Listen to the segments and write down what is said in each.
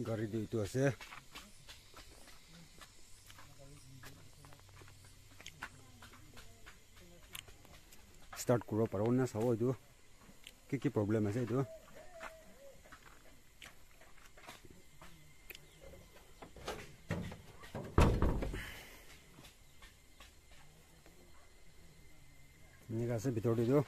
গাড়ী দুইটো আছে ষ্টাৰ্ট কৰিব পাৰোঁ না চাব এইটো কি প্ৰব্লেম আছে এইটো এনেকৈ আছে ভিতৰত এইটো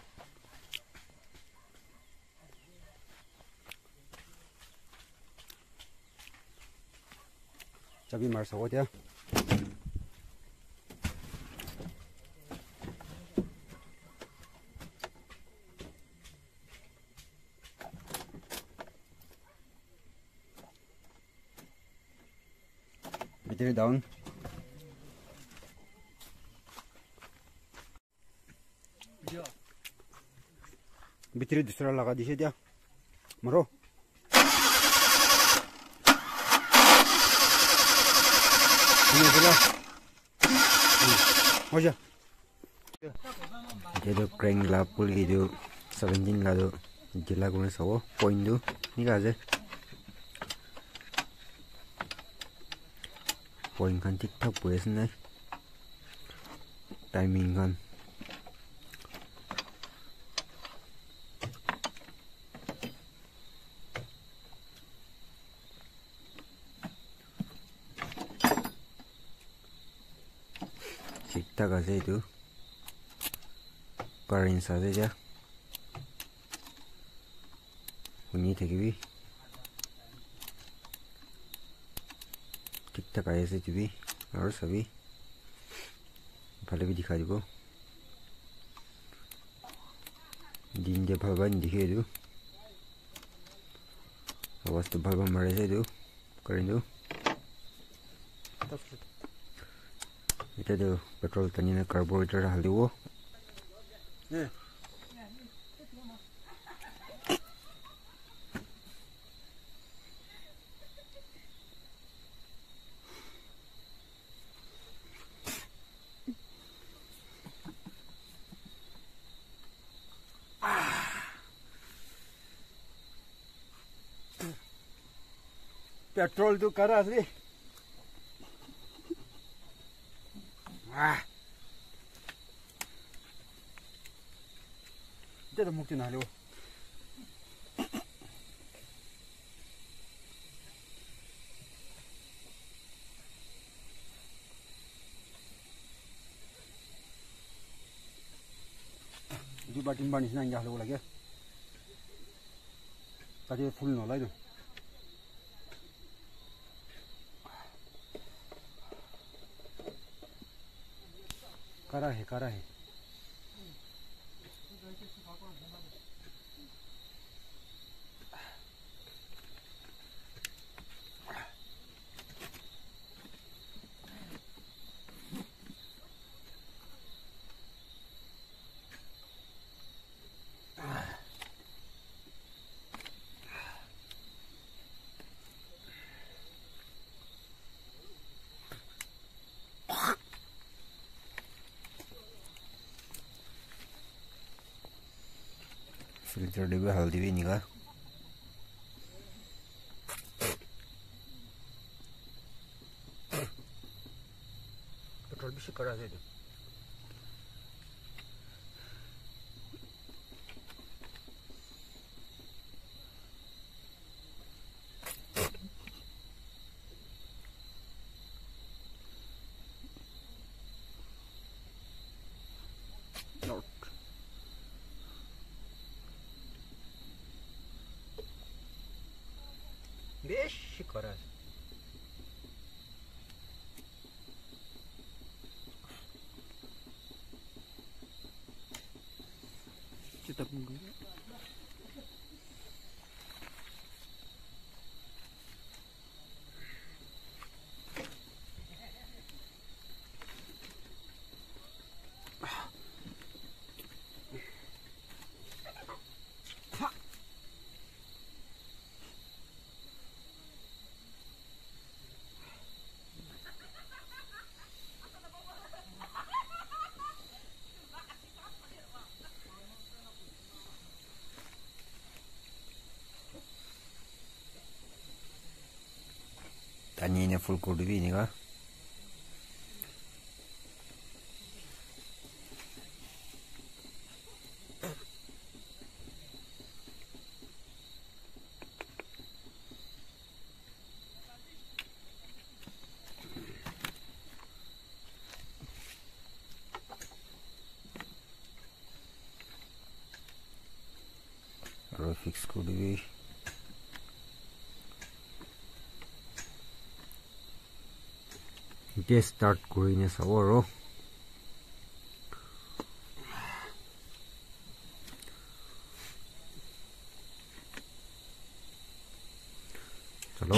চাবি মাৰ চাব এতিয়া Battery down. Battery दूसरा लगा दीजिए क्या मरो हो जा ये तो crank ला पुल की जो 17 ला जो जिला को में सब point जो निकाल दे point kan TikTok boleh sini timing kan TikTok aja itu current saja bunyi TV TikTok आया से भी और सभी भले भी दिखा दो दिन जब भगवान दिखे दो आवाज तो भगवान मरे से दो करें दो इधर दो पेट्रोल तनी ना कार्बोरेटर हाल दो पेट्रोल तो करा रे इधर मुक्ति ना लो जो बाटिन बानी से ना लो लगे ताकि फुल ना लाइदो करा है फिल्टर डिब्बे हल्दी भी निकाल पेट्रोल भी करा दे বেশি করা kita tunggu Tani ini full code ini kan. Kalau fix code ini. Dia start kurinya sawaro. Chalo.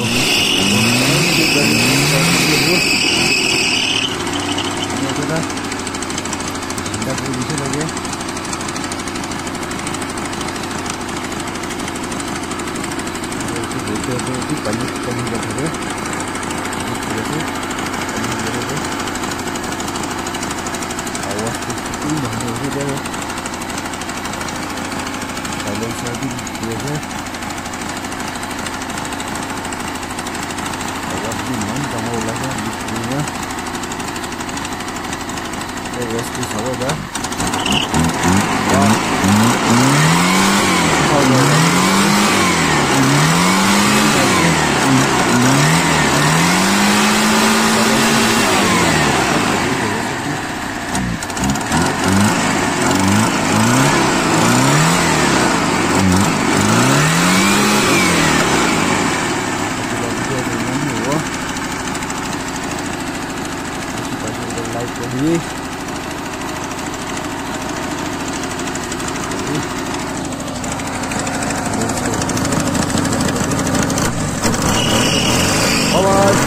Bye bye.